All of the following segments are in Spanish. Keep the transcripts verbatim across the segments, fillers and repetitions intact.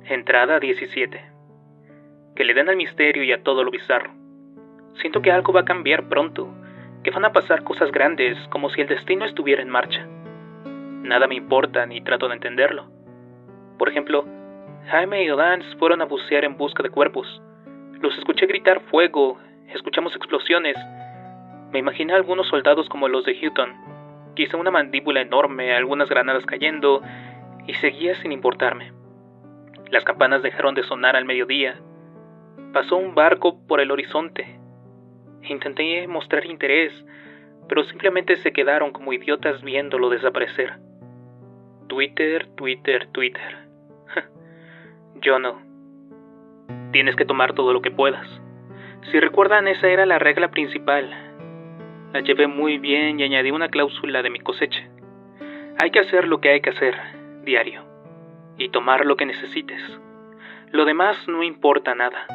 Entrada diecisiete. Que le den al misterio y a todo lo bizarro. Siento que algo va a cambiar pronto, que van a pasar cosas grandes, como si el destino estuviera en marcha. Nada me importa ni trato de entenderlo. Por ejemplo, Jaime y Lance fueron a bucear en busca de cuerpos. Los escuché gritar fuego, escuchamos explosiones. Me imaginé a algunos soldados como los de Houghton, quizá una mandíbula enorme, algunas granadas cayendo, y seguía sin importarme. Las campanas dejaron de sonar al mediodía. Pasó un barco por el horizonte. Intenté mostrar interés, pero simplemente se quedaron como idiotas viéndolo desaparecer. Twitter, Twitter, Twitter. Yo no. Tienes que tomar todo lo que puedas. Si recuerdan, esa era la regla principal. La llevé muy bien y añadí una cláusula de mi cosecha. Hay que hacer lo que hay que hacer, diario, y tomar lo que necesites. Lo demás no importa nada.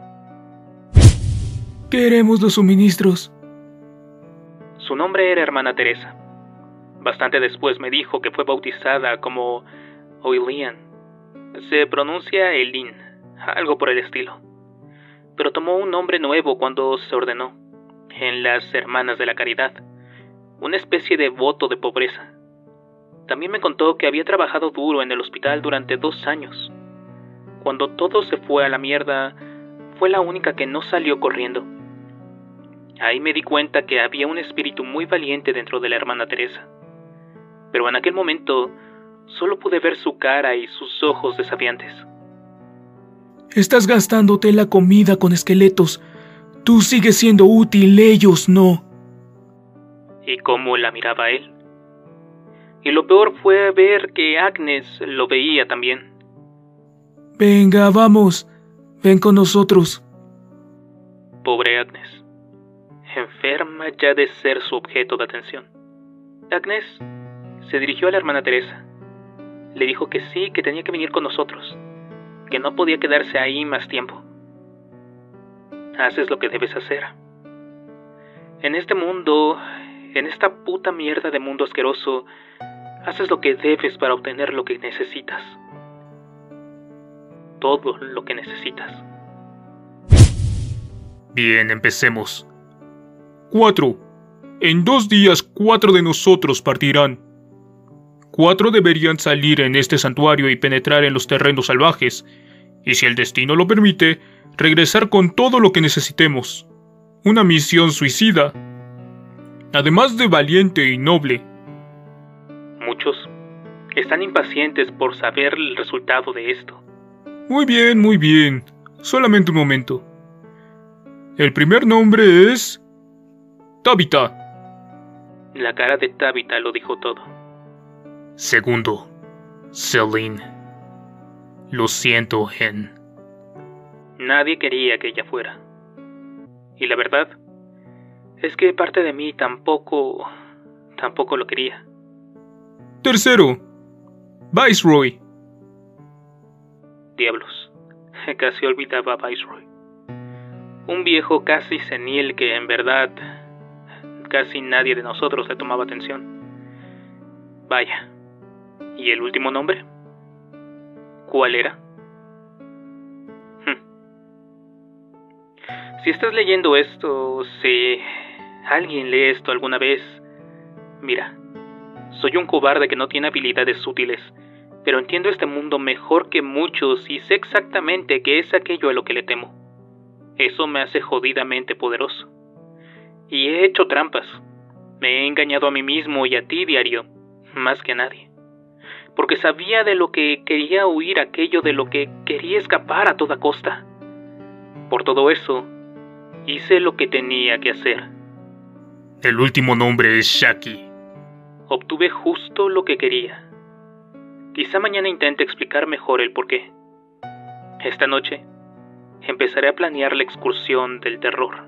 Queremos los suministros. Su nombre era Hermana Teresa. Bastante después me dijo que fue bautizada como Oilian. Se pronuncia Elin, algo por el estilo. Pero tomó un nombre nuevo cuando se ordenó, en las Hermanas de la Caridad, una especie de voto de pobreza. También me contó que había trabajado duro en el hospital durante dos años. Cuando todo se fue a la mierda, fue la única que no salió corriendo. Ahí me di cuenta que había un espíritu muy valiente dentro de la Hermana Teresa. Pero en aquel momento, solo pude ver su cara y sus ojos desafiantes. Estás gastándote la comida con esqueletos. Tú sigues siendo útil, ellos no. ¿Y cómo la miraba él? Y lo peor fue ver que Agnes lo veía también. Venga, vamos. Ven con nosotros. Pobre Agnes. Enferma ya de ser su objeto de atención. Agnes se dirigió a la Hermana Teresa. Le dijo que sí, que tenía que venir con nosotros, que no podía quedarse ahí más tiempo. Haces lo que debes hacer. En este mundo, en esta puta mierda de mundo asqueroso, haces lo que debes para obtener lo que necesitas. Todo lo que necesitas. Bien, empecemos. Cuatro. En dos días, cuatro de nosotros partirán. Cuatro deberían salir en este santuario y penetrar en los terrenos salvajes, y si el destino lo permite, regresar con todo lo que necesitemos. Una misión suicida, además de valiente y noble. Muchos están impacientes por saber el resultado de esto. Muy bien, muy bien. Solamente un momento. El primer nombre es Tabitha. La cara de Tabitha lo dijo todo. Segundo, Celine. Lo siento, Hen. Nadie quería que ella fuera. Y la verdad es que parte de mí tampoco, tampoco lo quería. Tercero, Viceroy. Diablos, casi olvidaba a Viceroy. Un viejo casi senil que en verdad casi nadie de nosotros le tomaba atención. Vaya, ¿y el último nombre? ¿Cuál era? Si estás leyendo esto, si alguien lee esto alguna vez, mira, soy un cobarde que no tiene habilidades útiles, pero entiendo este mundo mejor que muchos y sé exactamente qué es aquello a lo que le temo. Eso me hace jodidamente poderoso. Y he hecho trampas. Me he engañado a mí mismo y a ti, diario, más que a nadie. Porque sabía de lo que quería huir, aquello de lo que quería escapar a toda costa. Por todo eso, hice lo que tenía que hacer. El último nombre es Shaki. Obtuve justo lo que quería. Quizá mañana intente explicar mejor el porqué. Esta noche, empezaré a planear la excursión del terror.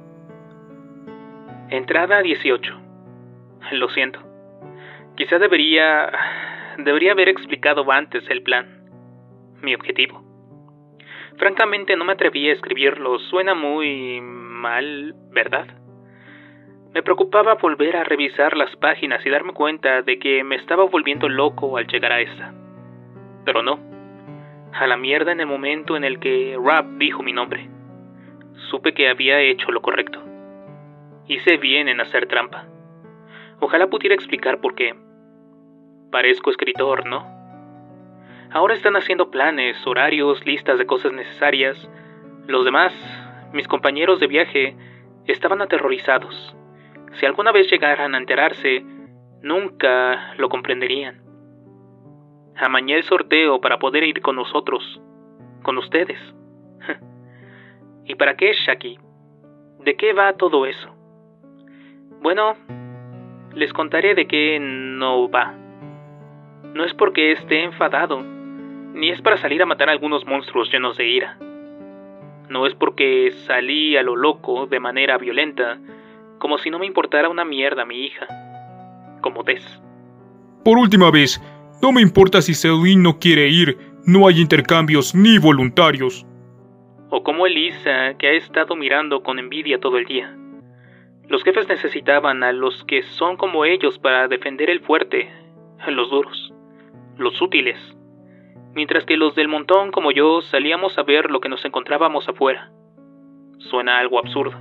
Entrada dieciocho. Lo siento. Quizá debería... Debería haber explicado antes el plan. Mi objetivo. Francamente no me atreví a escribirlo. Suena muy mal, ¿verdad? Me preocupaba volver a revisar las páginas y darme cuenta de que me estaba volviendo loco al llegar a esta. Pero no. A la mierda en el momento en el que Rap dijo mi nombre. Supe que había hecho lo correcto. Hice bien en hacer trampa. Ojalá pudiera explicar por qué. Parezco escritor, ¿no? Ahora están haciendo planes, horarios, listas de cosas necesarias. Los demás, mis compañeros de viaje, estaban aterrorizados. Si alguna vez llegaran a enterarse, nunca lo comprenderían. Amañé el sorteo para poder ir con nosotros, con ustedes. ¿Y para qué, Shaki? ¿De qué va todo eso? Bueno, les contaré de qué no va. No es porque esté enfadado, ni es para salir a matar a algunos monstruos llenos de ira. No es porque salí a lo loco de manera violenta, como si no me importara una mierda mi hija, como Tess. Por última vez, no me importa si Celine no quiere ir, no hay intercambios ni voluntarios. O como Elisa, que ha estado mirando con envidia todo el día. Los jefes necesitaban a los que son como ellos para defender el fuerte, los duros, los útiles, mientras que los del montón como yo salíamos a ver lo que nos encontrábamos afuera. Suena algo absurdo.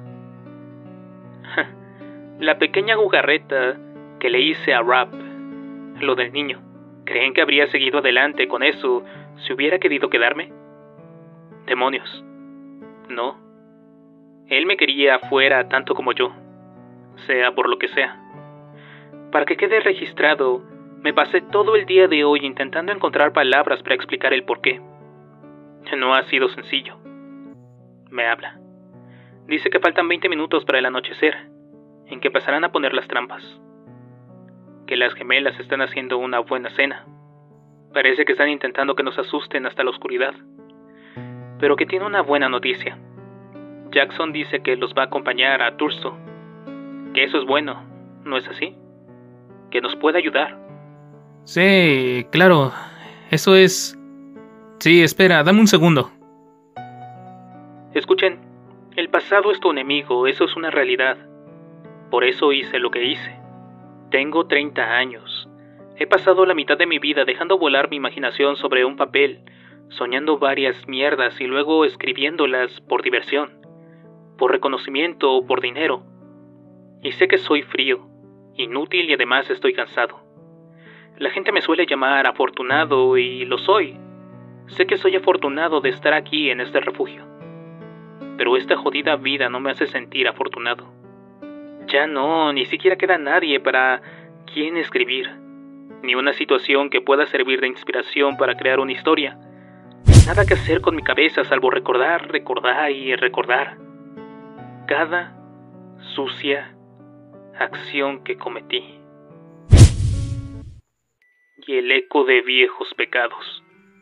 La pequeña jugarreta que le hice a Rap, lo del niño, ¿creen que habría seguido adelante con eso si hubiera querido quedarme? Demonios. No. Él me quería afuera tanto como yo, sea por lo que sea. Para que quede registrado, me pasé todo el día de hoy intentando encontrar palabras para explicar el porqué. No ha sido sencillo. Me habla. Dice que faltan veinte minutos para el anochecer, en que pasarán a poner las trampas. Que las gemelas están haciendo una buena cena. Parece que están intentando que nos asusten hasta la oscuridad. Pero que tiene una buena noticia. Jackson dice que los va a acompañar a Turso. Que eso es bueno, ¿no es así? Que nos puede ayudar. Sí, claro. Eso es... Sí, espera, dame un segundo. Escuchen, el pasado es tu enemigo, eso es una realidad. Por eso hice lo que hice. Tengo treinta años. He pasado la mitad de mi vida dejando volar mi imaginación sobre un papel, soñando varias mierdas y luego escribiéndolas por diversión, por reconocimiento o por dinero. Y sé que soy frío, inútil y además estoy cansado. La gente me suele llamar afortunado y lo soy. Sé que soy afortunado de estar aquí en este refugio. Pero esta jodida vida no me hace sentir afortunado. Ya no, ni siquiera queda nadie para quien escribir, ni una situación que pueda servir de inspiración para crear una historia. Nada que hacer con mi cabeza salvo recordar, recordar y recordar cada sucia acción que cometí. Y el eco de viejos pecados.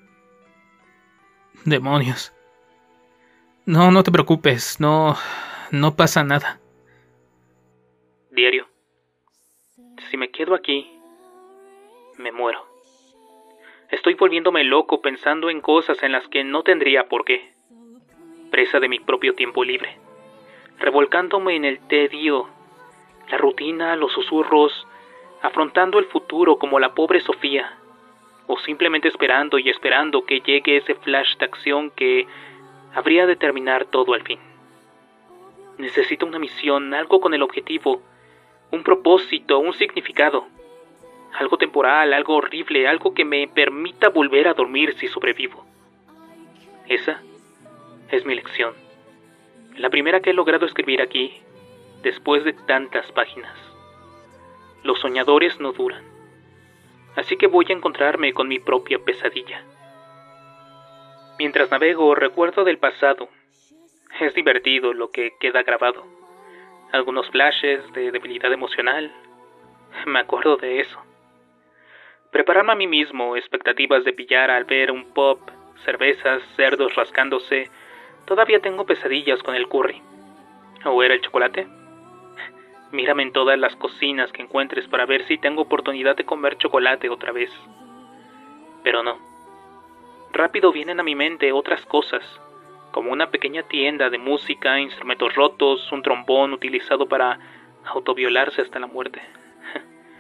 Demonios. No, no te preocupes, no, no pasa nada. Diario. Si me quedo aquí, me muero. Estoy volviéndome loco pensando en cosas en las que no tendría por qué. Presa de mi propio tiempo libre. Revolcándome en el tedio, la rutina, los susurros, afrontando el futuro como la pobre Sofía. O simplemente esperando y esperando que llegue ese flash de acción que habría de terminar todo al fin. Necesito una misión, algo con el objetivo, un propósito, un significado. Algo temporal, algo horrible, algo que me permita volver a dormir si sobrevivo. Esa es mi lección. La primera que he logrado escribir aquí, después de tantas páginas. Los soñadores no duran. Así que voy a encontrarme con mi propia pesadilla. Mientras navego, recuerdo del pasado. Es divertido lo que queda grabado. Algunos flashes de debilidad emocional. Me acuerdo de eso. Prepararme a mí mismo expectativas de pillar al ver un pop, cervezas, cerdos rascándose. Todavía tengo pesadillas con el curry. ¿O era el chocolate? Mírame en todas las cocinas que encuentres para ver si tengo oportunidad de comer chocolate otra vez. Pero no. Rápido vienen a mi mente otras cosas, como una pequeña tienda de música, instrumentos rotos, un trombón utilizado para autoviolarse hasta la muerte.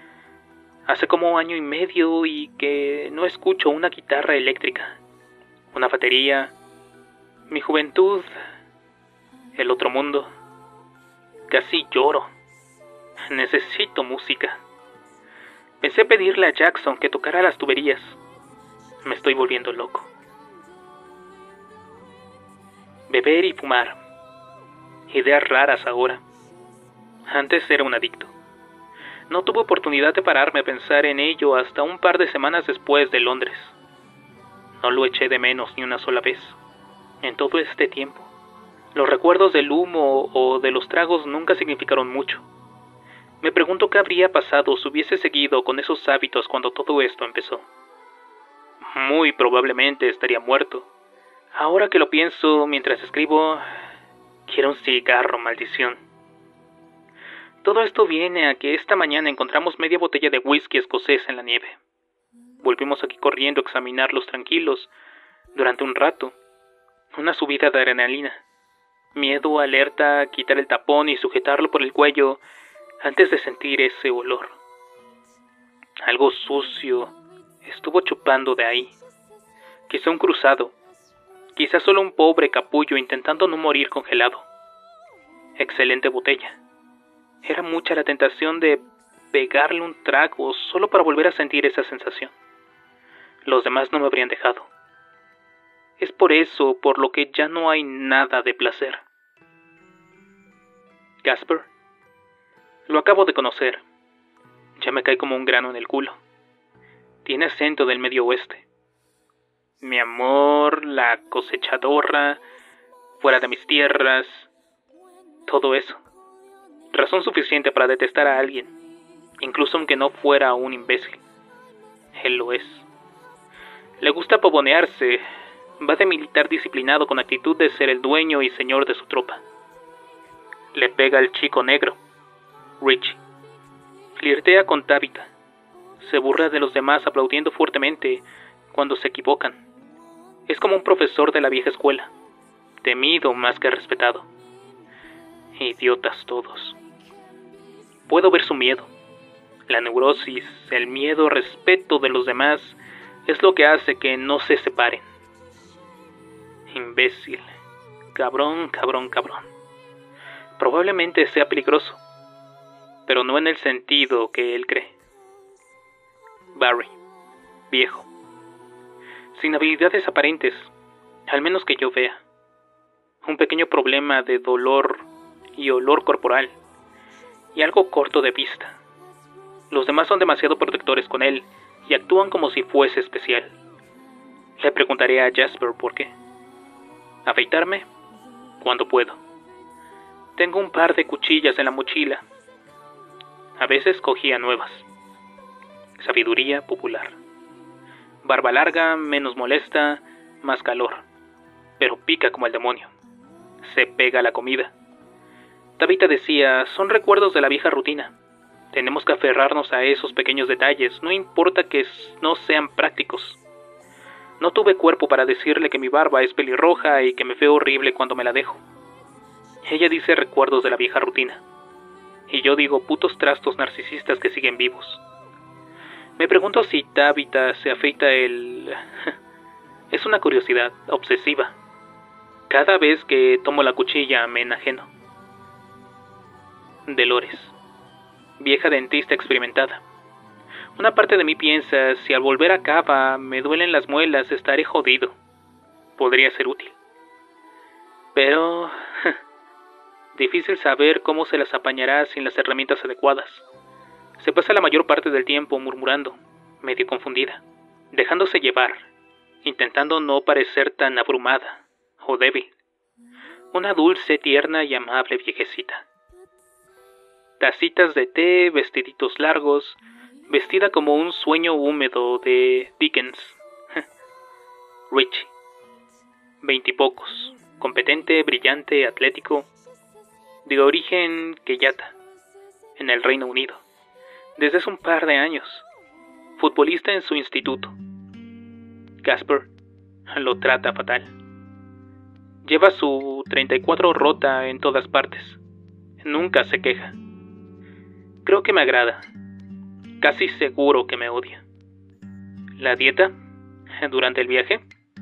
Hace como año y medio y que no escucho una guitarra eléctrica. una batería, mi juventud, el otro mundo. Casi lloro. Necesito música. Pensé pedirle a Jackson que tocara las tuberías. Me estoy volviendo loco. Beber y fumar. Ideas raras ahora. Antes era un adicto. No tuve oportunidad de pararme a pensar en ello hasta un par de semanas después de Londres. No lo eché de menos ni una sola vez. En todo este tiempo, los recuerdos del humo o de los tragos nunca significaron mucho. Me pregunto qué habría pasado si hubiese seguido con esos hábitos cuando todo esto empezó. Muy probablemente estaría muerto. Ahora que lo pienso mientras escribo, quiero un cigarro, maldición. Todo esto viene a que esta mañana encontramos media botella de whisky escocés en la nieve. Volvimos aquí corriendo a examinarlos tranquilos durante un rato. Una subida de adrenalina. Miedo, alerta, quitar el tapón y sujetarlo por el cuello antes de sentir ese olor. Algo sucio estuvo chupando de ahí. Quizá un cruzado. Quizá solo un pobre capullo intentando no morir congelado. Excelente botella. Era mucha la tentación de pegarle un trago solo para volver a sentir esa sensación. Los demás no me habrían dejado. Es por eso por lo que ya no hay nada de placer. Gasper, lo acabo de conocer. Ya me cae como un grano en el culo. Tiene acento del medio oeste. Mi amor, la cosechadora, fuera de mis tierras, todo eso. Razón suficiente para detestar a alguien, incluso aunque no fuera un imbécil. Él lo es. Le gusta pavonearse, va de militar disciplinado con actitud de ser el dueño y señor de su tropa. Le pega al chico negro, Richie. Flirtea con Tabitha. Se burla de los demás aplaudiendo fuertemente cuando se equivocan. Es como un profesor de la vieja escuela, temido más que respetado. Idiotas todos. Puedo ver su miedo. La neurosis, el miedo, respeto de los demás es lo que hace que no se separen. Imbécil. Cabrón, cabrón, cabrón. Probablemente sea peligroso, pero no en el sentido que él cree. Barry. Viejo. Sin habilidades aparentes, al menos que yo vea. Un pequeño problema de dolor y olor corporal, y algo corto de vista. Los demás son demasiado protectores con él y actúan como si fuese especial. Le preguntaré a Jasper por qué. Afeitarme cuando puedo. Tengo un par de cuchillas en la mochila. A veces cogía nuevas. Sabiduría popular. Barba larga, menos molesta, más calor. Pero pica como el demonio. Se pega a la comida. Tabitha decía, son recuerdos de la vieja rutina. Tenemos que aferrarnos a esos pequeños detalles, no importa que no sean prácticos. No tuve cuerpo para decirle que mi barba es pelirroja y que me veo horrible cuando me la dejo. Ella dice recuerdos de la vieja rutina. Y yo digo putos trastos narcisistas que siguen vivos. Me pregunto si Tabitha se afeita el... Es una curiosidad obsesiva. Cada vez que tomo la cuchilla me enajeno. Dolores. Vieja dentista experimentada. Una parte de mí piensa, si al volver a Cava me duelen las muelas, estaré jodido. Podría ser útil. Pero... difícil saber cómo se las apañará sin las herramientas adecuadas. Se pasa la mayor parte del tiempo murmurando, medio confundida, dejándose llevar, intentando no parecer tan abrumada o débil. Una dulce, tierna y amable viejecita. Tacitas de té, vestiditos largos, vestida como un sueño húmedo de Dickens. Richie. Veintipocos, competente, brillante, atlético, de origen queyata, en el Reino Unido, desde hace un par de años, futbolista en su instituto. Gasper lo trata fatal. Lleva su treinta y cuatro rota en todas partes. Nunca se queja. Creo que me agrada. Casi seguro que me odia. La dieta, durante el viaje,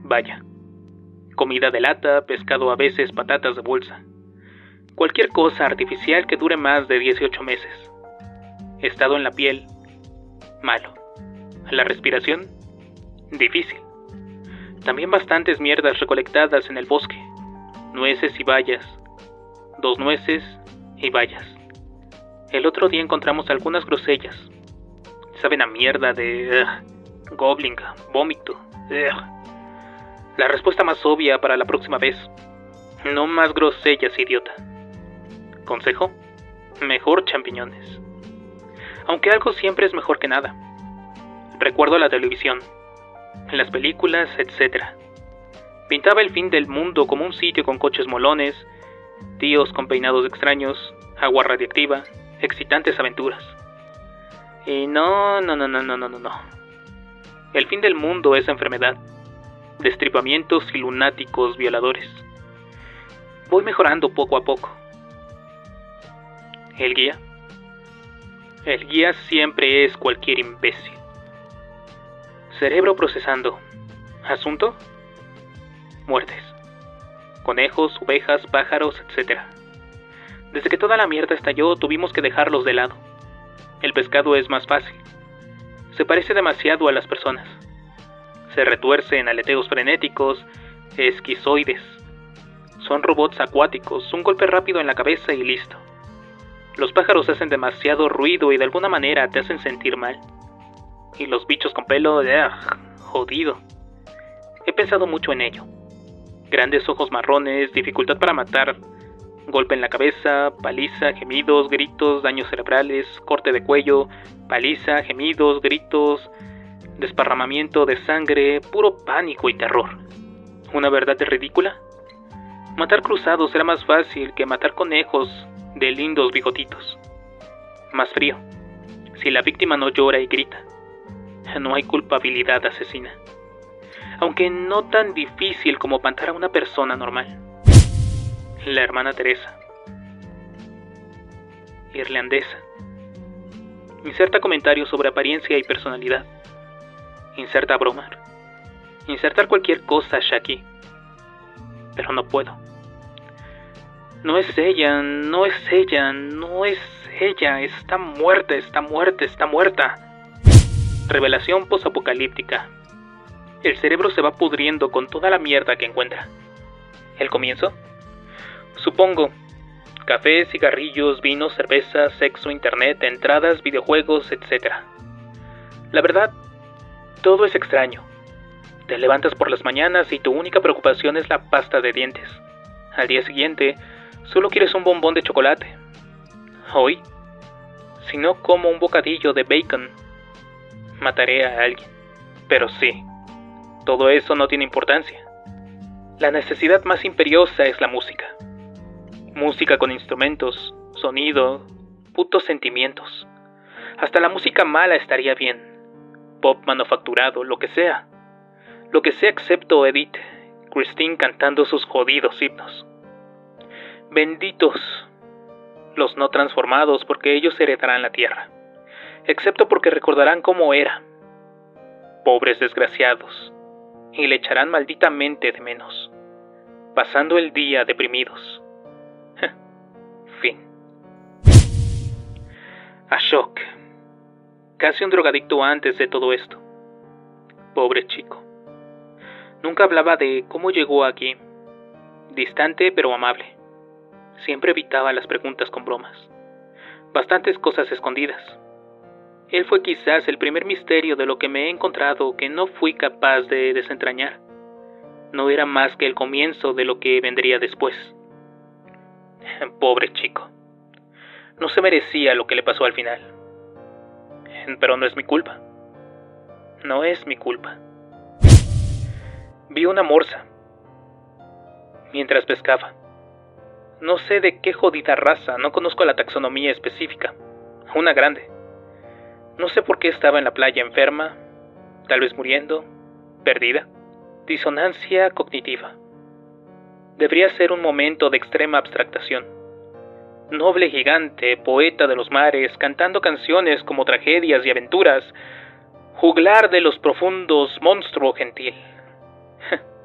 Vaya. Comida de lata, pescado a veces, patatas de bolsa. Cualquier cosa artificial que dure más de dieciocho meses. Estado en la piel, malo. La respiración, difícil. También bastantes mierdas recolectadas en el bosque. Nueces y bayas. Dos nueces y bayas. El otro día encontramos algunas grosellas. Saben a mierda de... Uh, goblin, vómito. Uh. La respuesta más obvia para la próxima vez. No más grosellas, idiota. Consejo: mejor champiñones. Aunque algo siempre es mejor que nada. Recuerdo la televisión, las películas, etcétera. Pintaba el fin del mundo como un sitio con coches molones, tíos con peinados extraños, agua radiactiva, excitantes aventuras. Y no, no, no, no, no, no, no. El fin del mundo es enfermedad, destripamientos y lunáticos violadores. Voy mejorando poco a poco. ¿El guía? El guía siempre es cualquier imbécil. Cerebro procesando. ¿Asunto? Muertes. Conejos, ovejas, pájaros, etcétera. Desde que toda la mierda estalló, tuvimos que dejarlos de lado. El pescado es más fácil. Se parece demasiado a las personas. Se retuerce en aleteos frenéticos, esquizoides. Son robots acuáticos, un golpe rápido en la cabeza y listo. Los pájaros hacen demasiado ruido y de alguna manera te hacen sentir mal. Y los bichos con pelo, ugh, jodido. He pensado mucho en ello. Grandes ojos marrones, dificultad para matar, golpe en la cabeza, paliza, gemidos, gritos, daños cerebrales, corte de cuello, paliza, gemidos, gritos, desparramamiento de sangre, puro pánico y terror. ¿Una verdad ridícula? Matar cruzados era más fácil que matar conejos de lindos bigotitos. Más frío. Si la víctima no llora y grita, no hay culpabilidad asesina. Aunque no tan difícil como matar a una persona normal. La hermana Teresa. Irlandesa. Inserta comentarios sobre apariencia y personalidad. Inserta broma. Insertar cualquier cosa, Shaki. Pero no puedo. No es ella, no es ella, no es ella. Está muerta, está muerta, está muerta. Revelación posapocalíptica. El cerebro se va pudriendo con toda la mierda que encuentra. ¿El comienzo? Supongo. Café, cigarrillos, vino, cerveza, sexo, internet, entradas, videojuegos, etcétera. La verdad, todo es extraño. Te levantas por las mañanas y tu única preocupación es la pasta de dientes. Al día siguiente, solo quieres un bombón de chocolate. Hoy, si no como un bocadillo de bacon, mataré a alguien. Pero sí, todo eso no tiene importancia. La necesidad más imperiosa es la música. Música con instrumentos, sonido, putos sentimientos. Hasta la música mala estaría bien. Pop manufacturado, lo que sea. Lo que sea excepto Edith, Christine cantando sus jodidos himnos. Benditos los no transformados, porque ellos heredarán la tierra. Excepto porque recordarán cómo era. Pobres desgraciados. Y le echarán malditamente de menos. Pasando el día deprimidos. Fin. Ashok. Casi un drogadicto antes de todo esto. Pobre chico. Nunca hablaba de cómo llegó aquí. Distante pero amable. Siempre evitaba las preguntas con bromas. Bastantes cosas escondidas. Él fue quizás el primer misterio de lo que me he encontrado que no fui capaz de desentrañar. No era más que el comienzo de lo que vendría después. Pobre chico. No se merecía lo que le pasó al final. Pero no es mi culpa. No es mi culpa. Vi una morsa mientras pescaba. No sé de qué jodida raza, no conozco la taxonomía específica. Una grande. No sé por qué estaba en la playa enferma, tal vez muriendo, perdida. Disonancia cognitiva. Debería ser un momento de extrema abstractación. Noble gigante, poeta de los mares, cantando canciones como tragedias y aventuras, juglar de los profundos, monstruo gentil.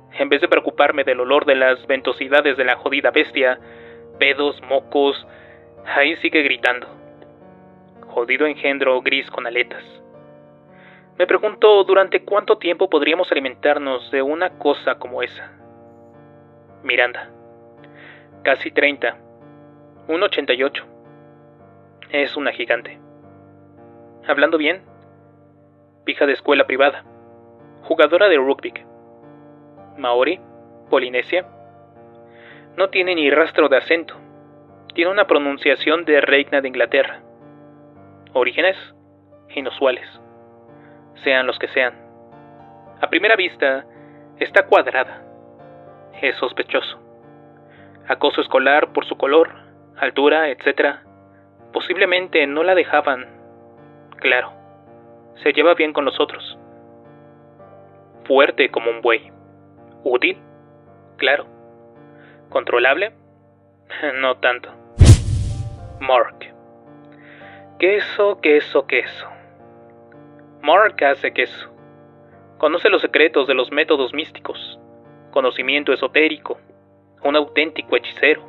En vez de preocuparme del olor de las ventosidades de la jodida bestia, pedos, mocos, ahí sigue gritando. Jodido engendro gris con aletas. Me pregunto durante cuánto tiempo podríamos alimentarnos de una cosa como esa. Miranda. Casi treinta. uno ochenta y ocho. Es una gigante. Hablando bien, hija de escuela privada, jugadora de rugby. Maori, Polinesia. No tiene ni rastro de acento. Tiene una pronunciación de reina de Inglaterra. Orígenes inusuales, sean los que sean. A primera vista, está cuadrada. Es sospechoso. Acoso escolar por su color, altura, etcétera. Posiblemente no la dejaban. Claro, se lleva bien con los otros. Fuerte como un buey. Útil, claro. Controlable, no tanto. Mark. Queso, queso, queso. Mark hace queso. Conoce los secretos de los métodos místicos. Conocimiento esotérico. Un auténtico hechicero.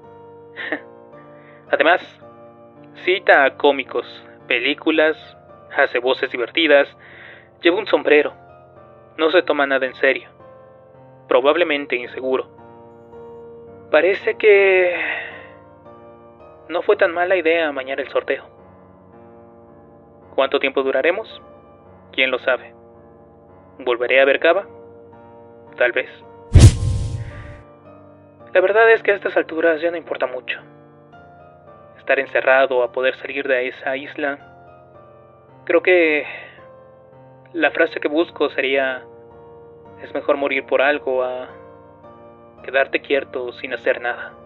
Además, cita a cómicos, películas, hace voces divertidas, lleva un sombrero. No se toma nada en serio. Probablemente inseguro. Parece que no fue tan mala idea amañar el sorteo. ¿Cuánto tiempo duraremos? ¿Quién lo sabe? ¿Volveré a ver Cava? Tal vez. La verdad es que a estas alturas ya no importa mucho. Estar encerrado a poder salir de esa isla. Creo que la frase que busco sería: es mejor morir por algo a quedarte quieto sin hacer nada.